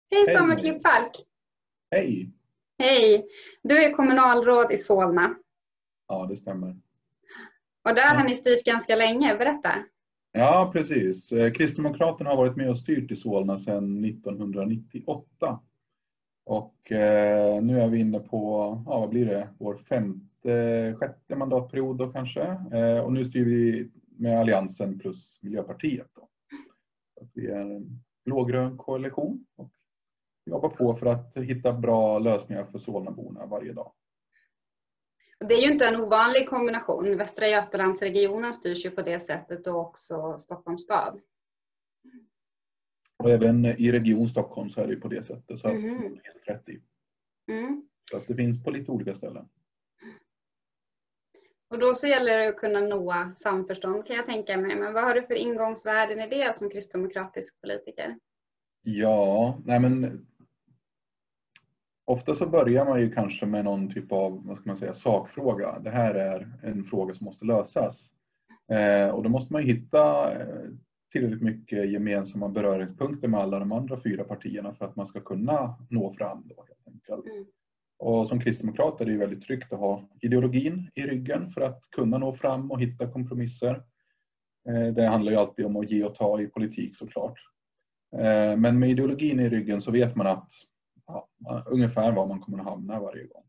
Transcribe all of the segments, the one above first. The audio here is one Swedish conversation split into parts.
Hej Hej. Samuel Klippfalk. Hej! Hej. Du är kommunalråd i Solna. Ja, det stämmer. Och där har ni styrt ganska länge. Berätta. Ja, precis. Kristdemokraterna har varit med och styrt i Solna sedan 1998. Och nu är vi inne på, vad blir det? Vår sjätte mandatperiod då kanske. Och nu styr vi med Alliansen plus Miljöpartiet då. Så att vi är en blågrön koalition och jobbar på för att hitta bra lösningar för Solnaborna varje dag. Det är ju inte en ovanlig kombination. Västra Götalandsregionen styrs ju på det sättet och också Stockholms stad. Och även i Region Stockholm så är det på det sättet. Så att det är helt rätt i. Så att det finns på lite olika ställen. Och då så gäller det att kunna nå samförstånd kan jag tänka mig. Men vad har du för ingångsvärden i det som kristdemokratisk politiker? Ja, nej men ofta så börjar man ju kanske med någon typ av, vad ska man säga, sakfråga. Det här är en fråga som måste lösas. Och då måste man ju hitta tillräckligt mycket gemensamma beröringspunkter med alla de andra 4 partierna för att man ska kunna nå fram då, helt enkelt. Och som kristdemokrat är det ju väldigt tryggt att ha ideologin i ryggen för att kunna nå fram och hitta kompromisser. Det handlar ju alltid om att ge och ta i politik såklart. Men med ideologin i ryggen så vet man att ungefär var man kommer att hamna varje gång.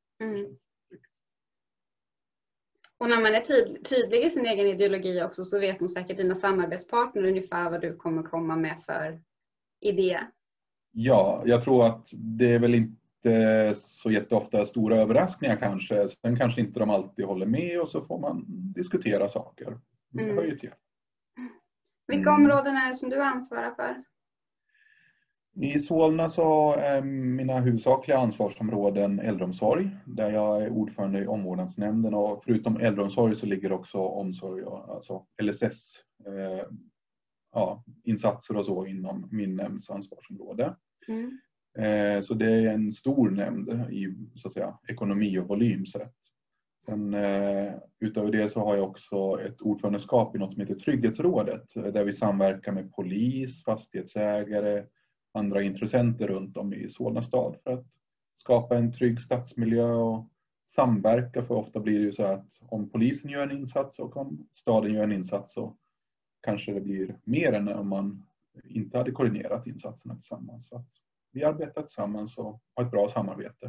Och när man är tydlig i sin egen ideologi också så vet nog säkert dina samarbetspartner ungefär vad du kommer komma med för idé. Ja, jag tror att det är väl inte så jätteofta stora överraskningar kanske. Sen kanske inte de alltid håller med och så får man diskutera saker. Det hör ju till. Vilka områden är det som du ansvarar för? I Solna så är mina huvudsakliga ansvarsområden äldreomsorg, där jag är ordförande i omvårdnadsnämnden, och förutom äldreomsorg så ligger också omsorg, alltså LSS, insatser och så inom min nämnds ansvarsområde. Så det är en stor nämnd i så att säga ekonomi och volym sett. Sen utöver det så har jag också ett ordförandeskap i något som heter Trygghetsrådet, där vi samverkar med polis, fastighetsägare, andra intressenter runt om i Solna stad för att skapa en trygg stadsmiljö och samverka. För ofta blir det ju så att om polisen gör en insats och om staden gör en insats så kanske det blir mer än om man inte hade koordinerat insatserna tillsammans. Så att vi arbetar tillsammans och har ett bra samarbete.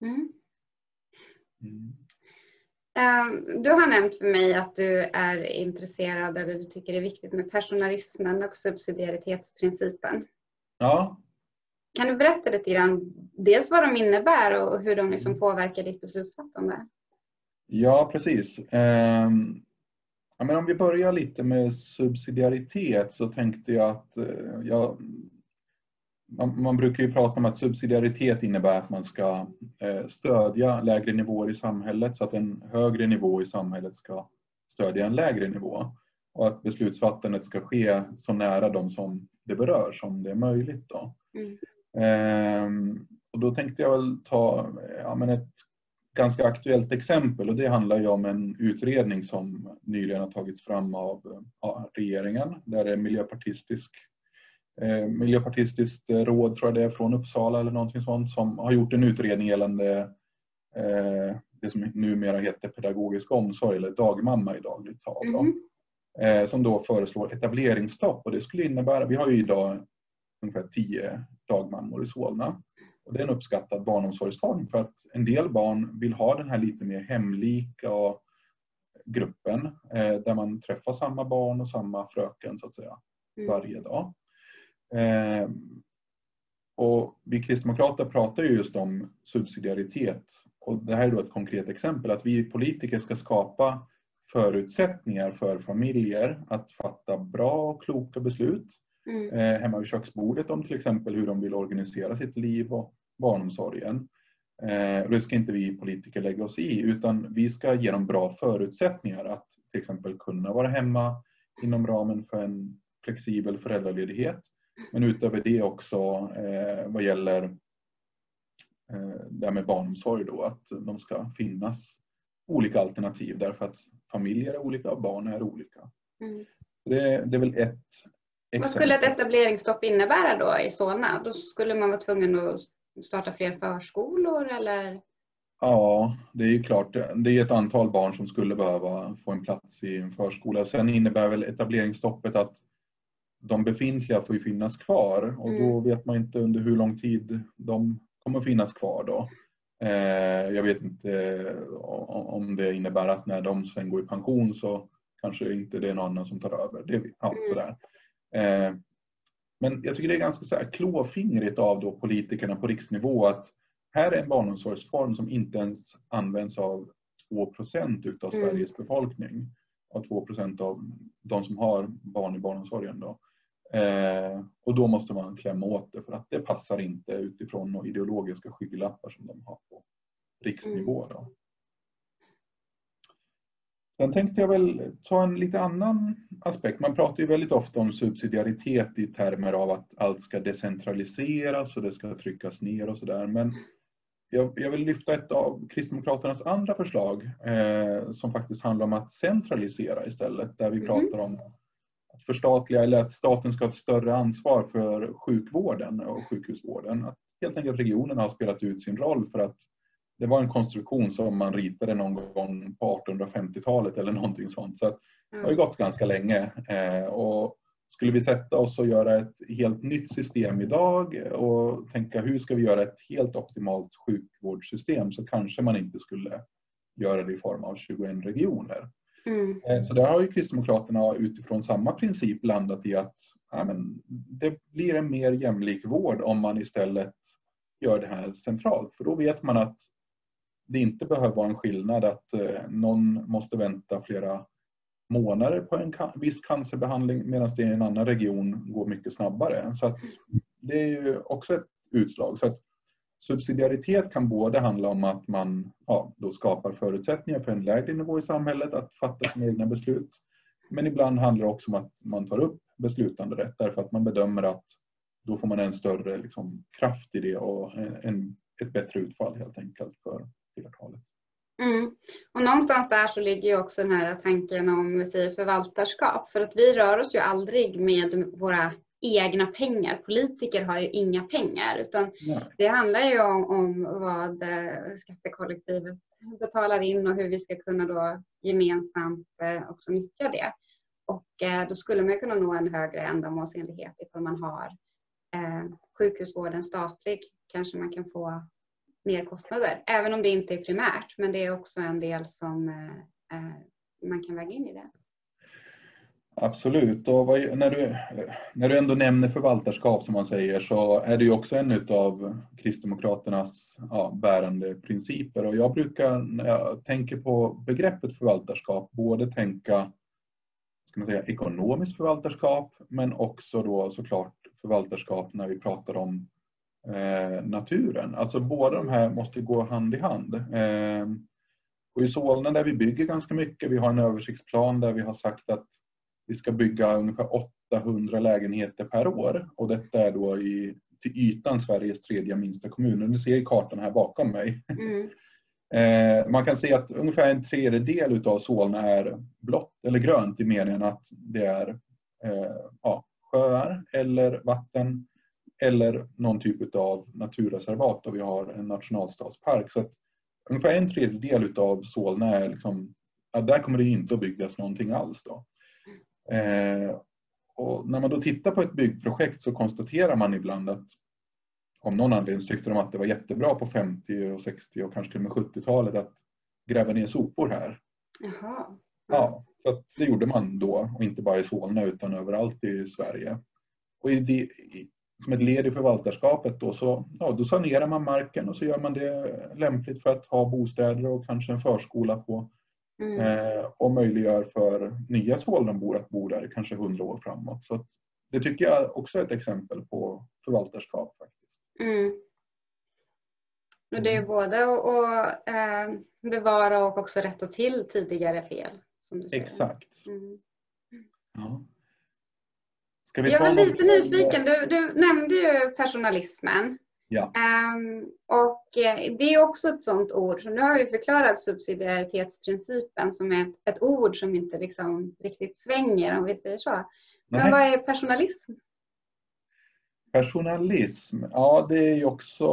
Du har nämnt för mig att du är intresserad eller du tycker det är viktigt med personalismen och subsidiaritetsprincipen. Ja. Kan du berätta lite grann dels vad de innebär och hur de liksom påverkar ditt beslutsfattande? Ja, precis. Men om vi börjar lite med subsidiaritet så tänkte jag att man brukar ju prata om att subsidiaritet innebär att man ska stödja lägre nivåer i samhället så att en högre nivå i samhället ska stödja en lägre nivå. Och att beslutsfattandet ska ske så nära de som det berör som det är möjligt då. Och då tänkte jag väl ta ett ganska aktuellt exempel, och det handlar ju om en utredning som nyligen har tagits fram av regeringen. Där är miljöpartistiskt råd, tror jag det är, från Uppsala eller någonting sånt, som har gjort en utredning gällande det som numera heter pedagogisk omsorg eller dagmamma i dagligt tal. Som då föreslår etableringsstopp, och det skulle innebära, vi har ju idag ungefär 10 dagmammor i Solna. Och det är en uppskattad barnomsorgsform för att en del barn vill ha den här lite mer hemlika gruppen där man träffar samma barn och samma fröken så att säga varje dag. Och vi kristdemokrater pratar ju just om subsidiaritet, och det här är då ett konkret exempel att vi politiker ska skapa förutsättningar för familjer att fatta bra och kloka beslut hemma vid köksbordet om till exempel hur de vill organisera sitt liv och barnomsorgen. Det ska inte vi politiker lägga oss i, utan vi ska ge dem bra förutsättningar att till exempel kunna vara hemma inom ramen för en flexibel föräldraledighet. Men utöver det också vad gäller det här med barnomsorg då, att de ska finnas olika alternativ därför att familjer är olika och barn är olika. Det är väl ett Vad skulle ett etableringsstopp innebära då i Solna? Då skulle man vara tvungen att starta fler förskolor eller? Ja, det är ju klart. Det är ett antal barn som skulle behöva få en plats i en förskola. Sen innebär väl etableringsstoppet att de befintliga får ju finnas kvar. Och då vet man inte under hur lång tid de kommer finnas kvar då. Jag vet inte om det innebär att när de sen går i pension så kanske inte det är någon annan som tar över. Det, ja, sådär. Men jag tycker det är ganska så här klåfingrigt av då politikerna på riksnivå att här är en barnomsorgsform som inte ens används av 2% utav Sveriges befolkning. Och 2% av de som har barn i barnomsorgen då. Och då måste man klämma åt det för att det passar inte utifrån några ideologiska skygglappar som de har på riksnivå då. Sen tänkte jag väl ta en lite annan aspekt. Man pratar ju väldigt ofta om subsidiaritet i termer av att allt ska decentraliseras och det ska tryckas ner och sådär. Men jag vill lyfta ett av Kristdemokraternas andra förslag som faktiskt handlar om att centralisera istället. Där vi pratar om att förstatliga eller att staten ska ha ett större ansvar för sjukvården och sjukhusvården. Att helt enkelt regionerna har spelat ut sin roll för att det var en konstruktion som man ritade någon gång på 1850-talet eller någonting sånt. Så att det har ju gått ganska länge. Och skulle vi sätta oss och göra ett helt nytt system idag och tänka hur ska vi göra ett helt optimalt sjukvårdssystem så kanske man inte skulle göra det i form av 21 regioner. Så där har ju Kristdemokraterna utifrån samma princip landat i att det blir en mer jämlik vård om man istället gör det här centralt. För då vet man att det inte behöver vara en skillnad att någon måste vänta flera månader på en viss cancerbehandling medan det i en annan region går mycket snabbare. Så att det är ju också ett utslag. Så att subsidiaritet kan både handla om att man då skapar förutsättningar för en lägre nivå i samhället att fatta sina egna beslut. Men ibland handlar det också om att man tar upp beslutanderätt därför att man bedömer att då får man en större kraft i det och ett bättre utfall helt enkelt för flertalet. Och någonstans där så ligger ju också den här tanken om vi säger förvaltarskap. För att vi rör oss ju aldrig med våra egna pengar. Politiker har ju inga pengar. Utan det handlar ju om vad skattekollektivet betalar in och hur vi ska kunna då gemensamt också nyttja det. Och då skulle man kunna nå en högre ändamålsenlighet ifall man har sjukhusvården statlig. Kanske man kan få mer kostnader. Även om det inte är primärt. Men det är också en del som man kan väga in i det. Absolut. Och när du ändå nämner förvaltarskap som man säger så är det ju också en av Kristdemokraternas bärande principer. Och jag brukar när jag tänker på begreppet förvaltarskap både tänka ekonomiskt förvaltarskap men också då såklart förvaltarskap när vi pratar om naturen. Alltså båda de här måste gå hand i hand. Och i Solna där vi bygger ganska mycket, vi har en översiktsplan där vi har sagt att vi ska bygga ungefär 800 lägenheter per år. Och detta är då till ytan Sveriges tredje minsta kommun. Ni ser i kartan här bakom mig. Man kan se att ungefär en tredjedel av Solna är blått eller grönt i meningen att det är sjöar eller vatten eller någon typ av naturreservat och vi har en nationalstadspark. Så att ungefär en tredjedel av Solna är där kommer det inte att byggas någonting alls då. Och när man då tittar på ett byggprojekt så konstaterar man ibland att om någon anledning tyckte de att det var jättebra på 50 och 60 och kanske till och med 70-talet att gräva ner sopor här. Jaha. Ja, så att det gjorde man då och inte bara i Solna utan överallt i Sverige. Och som ett led i förvaltarskapet då sanerar man marken och så gör man det lämpligt för att ha bostäder och kanske en förskola på. Och möjliggör för nya Solnabor att bo där kanske 100 år framåt. Så det tycker jag också är ett exempel på förvaltarskap faktiskt. Och det är både att bevara och också rätta till tidigare fel. Som du säger. Exakt. Ja. Jag var lite nyfiken. Du nämnde ju personalismen. Ja. Och det är också ett sånt ord. Så nu har vi förklarat subsidiaritetsprincipen som är ett ord som inte riktigt svänger om vi säger så. Men vad är personalism? Personalism, ja det är ju också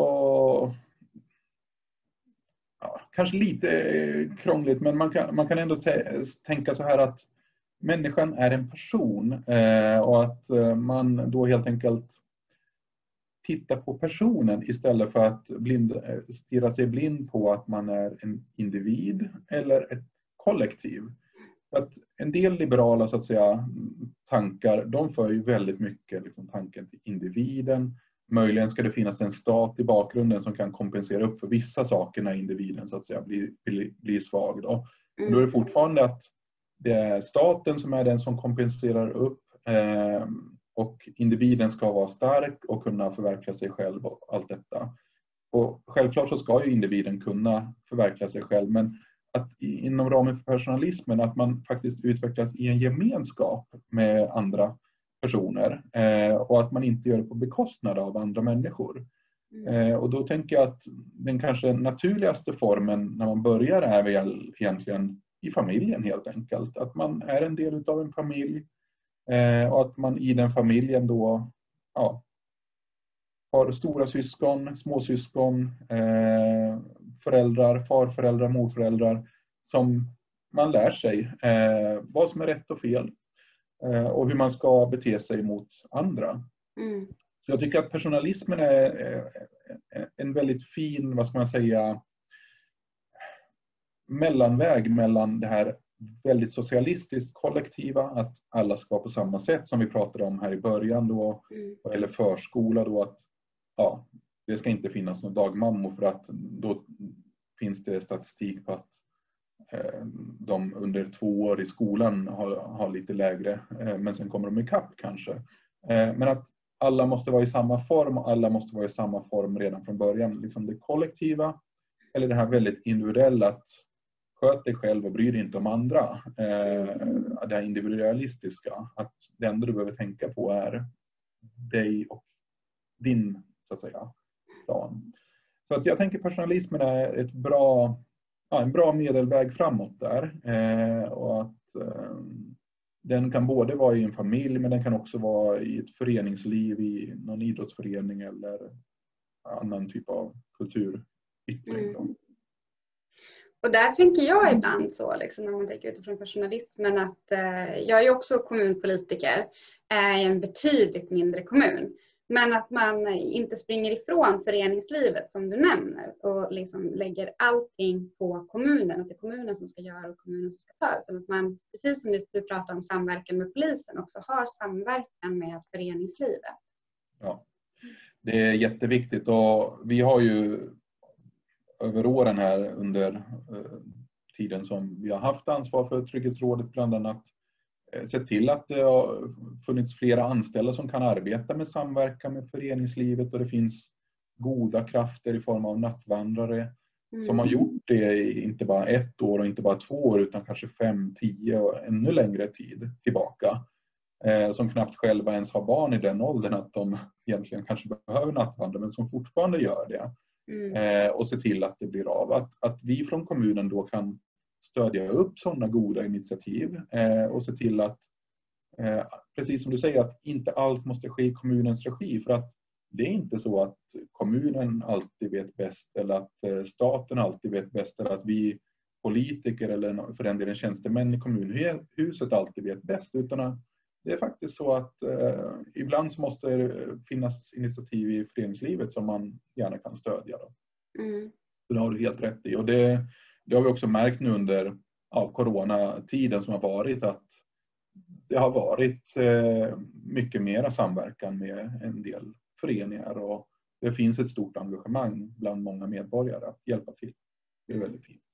kanske lite krångligt, men man kan ändå tänka så här att människan är en person och att man då helt enkelt tittar på personen istället för att stirra sig blind på att man är en individ eller ett kollektiv. Att en del liberala så att säga tankar, de för ju väldigt mycket liksom, tanken till individen. Möjligen ska det finnas en stat i bakgrunden som kan kompensera upp för vissa saker när individen så att säga blir svag. Då. Men då är det fortfarande att det är staten som är den som kompenserar upp och individen ska vara stark och kunna förverkliga sig själv och allt detta. Och självklart så ska ju individen kunna förverkliga sig själv, men att inom ramen för personalismen att man faktiskt utvecklas i en gemenskap med andra personer och att man inte gör det på bekostnad av andra människor. Och då tänker jag att den kanske naturligaste formen när man börjar är väl egentligen i familjen helt enkelt. Att man är en del av en familj och att man i den familjen då har stora syskon, småsyskon, föräldrar, farföräldrar, morföräldrar som man lär sig vad som är rätt och fel och hur man ska bete sig mot andra. Så jag tycker att personalismen är en väldigt fin, vad ska man säga, mellanväg mellan det här väldigt socialistiskt kollektiva, att alla ska på samma sätt som vi pratade om här i början då, eller förskola då, att det ska inte finnas någon dagmammor för att då finns det statistik på att de under 2 år i skolan har lite lägre, men sen kommer de ikapp kanske. Men att alla måste vara i samma form och alla måste vara i samma form redan från början. Liksom det kollektiva eller det här väldigt individuella, att sköt dig själv och bry dig inte om andra. Det här individualistiska, att det enda du behöver tänka på är dig och din så att säga plan. Så att jag tänker personalismen är en bra medelväg framåt där. Och att den kan både vara i en familj, men den kan också vara i ett föreningsliv, i någon idrottsförening eller annan typ av kulturyttring. Och där tänker jag ibland så, liksom, när man tänker utifrån personalismen, att jag är ju också kommunpolitiker i en betydligt mindre kommun. Men att man inte springer ifrån föreningslivet som du nämner och liksom lägger allting på kommunen. Att det är kommunen som ska göra och kommunen som ska ta. Utan att man, precis som du pratar om samverkan med polisen, också har samverkan med föreningslivet. Ja, det är jätteviktigt och vi har ju över åren här under tiden som vi har haft ansvar för Trygghetsrådet bland annat sett till att det har funnits flera anställda som kan arbeta med samverkan med föreningslivet och det finns goda krafter i form av nattvandrare som har gjort det inte bara 1 år och inte bara 2 år utan kanske 5, 10 och ännu längre tid tillbaka. Som knappt själva ens har barn i den åldern att de egentligen kanske behöver nattvandra men som fortfarande gör det. Och se till att det blir av. Att vi från kommunen då kan stödja upp sådana goda initiativ och se till att, precis som du säger, att inte allt måste ske i kommunens regi. För att det är inte så att kommunen alltid vet bäst eller att staten alltid vet bäst eller att vi politiker eller för den delen tjänstemän i kommunhuset alltid vet bäst. Utan det är faktiskt så att ibland så måste det finnas initiativ i föreningslivet som man gärna kan stödja. Då. Så det har du helt rätt i. Och det har vi också märkt nu under coronatiden som har varit att det har varit mycket mera samverkan med en del föreningar och det finns ett stort engagemang bland många medborgare att hjälpa till. Det är väldigt fint.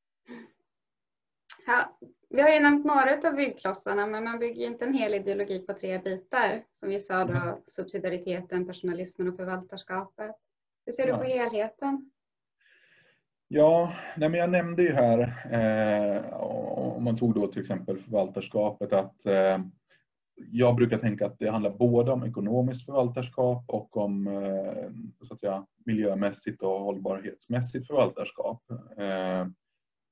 Ja, vi har ju nämnt några av byggklossarna men man bygger inte en hel ideologi på 3 bitar. Som vi sa då, subsidiariteten, personalismen och förvaltarskapet. Hur ser du på helheten? Ja, men jag nämnde ju här, om man tog då till exempel förvaltarskapet, att jag brukar tänka att det handlar både om ekonomiskt förvaltarskap och om så att säga, miljömässigt och hållbarhetsmässigt förvaltarskap.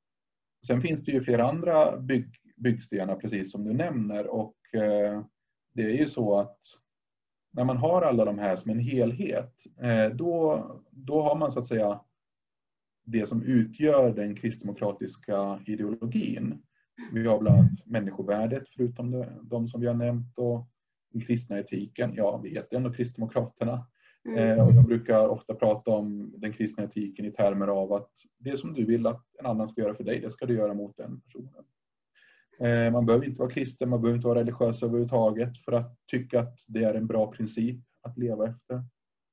Sen finns det ju flera andra byggstenar precis som du nämner och det är ju så att när man har alla de här som en helhet, då har man så att säga det som utgör den kristdemokratiska ideologin. Vi har bland annat människovärdet, förutom de som vi har nämnt, och den kristna etiken. Ja, vi heter ändå Kristdemokraterna. Och jag brukar ofta prata om den kristna etiken i termer av att det som du vill att en annan ska göra för dig, det ska du göra mot den personen. Man behöver inte vara kristen, man behöver inte vara religiös överhuvudtaget för att tycka att det är en bra princip att leva efter.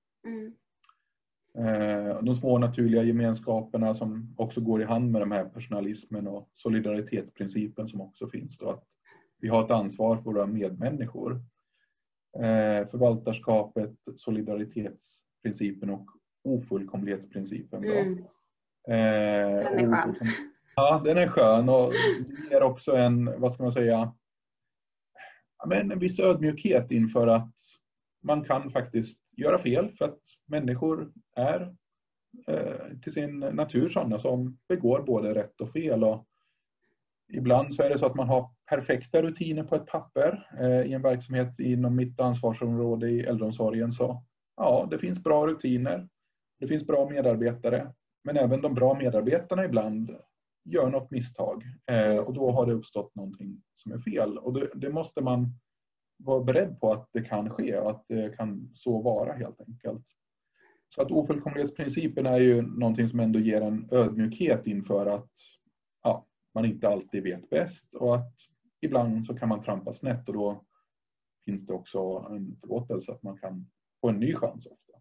De små naturliga gemenskaperna som också går i hand med de här personalismen och solidaritetsprincipen som också finns då, att vi har ett ansvar för våra medmänniskor. Förvaltarskapet, solidaritetsprincipen och ofullkomlighetsprincipen då. Den är skön. Ja, den är skön och det är också en, vad ska man säga, en viss ödmjukhet inför att man kan faktiskt göra fel, för att människor är till sin natur sådana som begår både rätt och fel. Och ibland så är det så att man har perfekta rutiner på ett papper i en verksamhet inom mitt ansvarsområde i äldreomsorgen. Så ja, det finns bra rutiner, det finns bra medarbetare, men även de bra medarbetarna ibland gör något misstag och då har det uppstått någonting som är fel. Och det måste man vara beredd på att det kan ske och att det kan så vara helt enkelt. Så att ofullkomlighetsprincipen är ju någonting som ändå ger en ödmjukhet inför att man inte alltid vet bäst och att ibland så kan man trampa snett och då finns det också en förlåtelse att man kan få en ny chans ofta.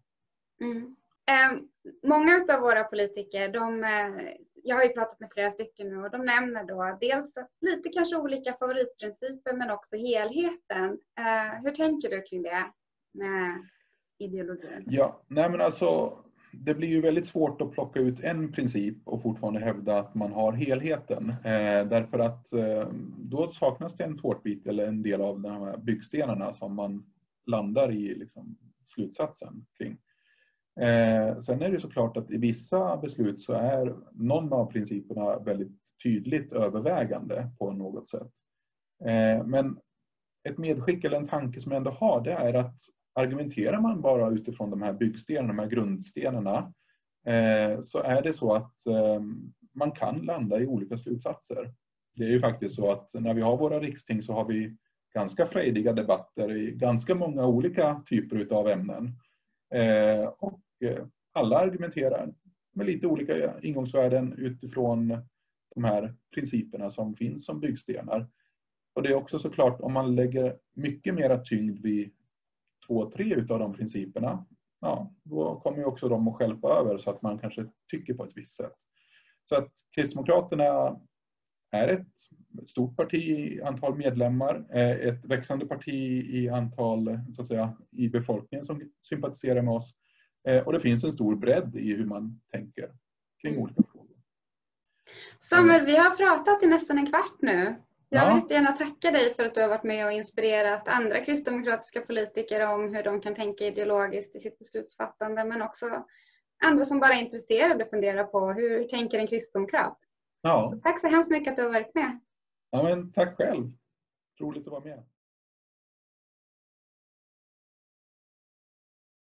Många av våra politiker, jag har ju pratat med flera stycken nu och de nämner då dels lite kanske olika favoritprinciper men också helheten. Hur tänker du kring det med ideologin? Ja, nej men alltså det blir ju väldigt svårt att plocka ut en princip och fortfarande hävda att man har helheten. Därför att då saknas det en tårtbit eller en del av de här byggstenarna som man landar i liksom slutsatsen kring. Sen är det såklart att i vissa beslut så är någon av principerna väldigt tydligt övervägande på något sätt. Men ett medskick eller en tanke som jag ändå har, det är att argumenterar man bara utifrån de här byggstenarna, de här grundstenarna, så är det så att man kan landa i olika slutsatser. Det är ju faktiskt så att när vi har våra riksting så har vi ganska frejdiga debatter i ganska många olika typer av ämnen. Och alla argumenterar med lite olika ingångsvärden utifrån de här principerna som finns som byggstenar. Och det är också såklart om man lägger mycket mera tyngd vid 2-3 utav de principerna, då kommer ju också de att stjälpa över så att man kanske tycker på ett visst sätt. Så att Kristdemokraterna är ett stort parti i antal medlemmar, ett växande parti i antal så att säga, i befolkningen som sympatiserar med oss. Och det finns en stor bredd i hur man tänker kring olika frågor. Samuel, vi har pratat i nästan en kvart nu. Jag vill gärna tacka dig för att du har varit med och inspirerat andra kristdemokratiska politiker om hur de kan tänka ideologiskt i sitt beslutsfattande, men också andra som bara är intresserade och funderar på hur tänker en kristdemokrat. Ja. Tack så hemskt mycket att du har varit med. Ja, men tack själv. Roligt att vara med.